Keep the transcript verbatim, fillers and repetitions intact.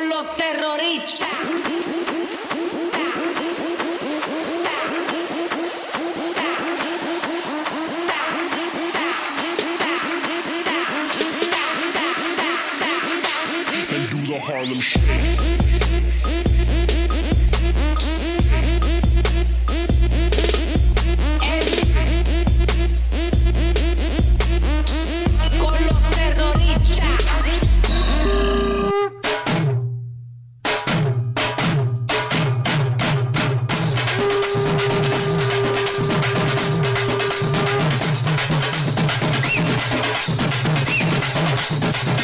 los terroristas. And do the Harlem Shake. We'll be right back.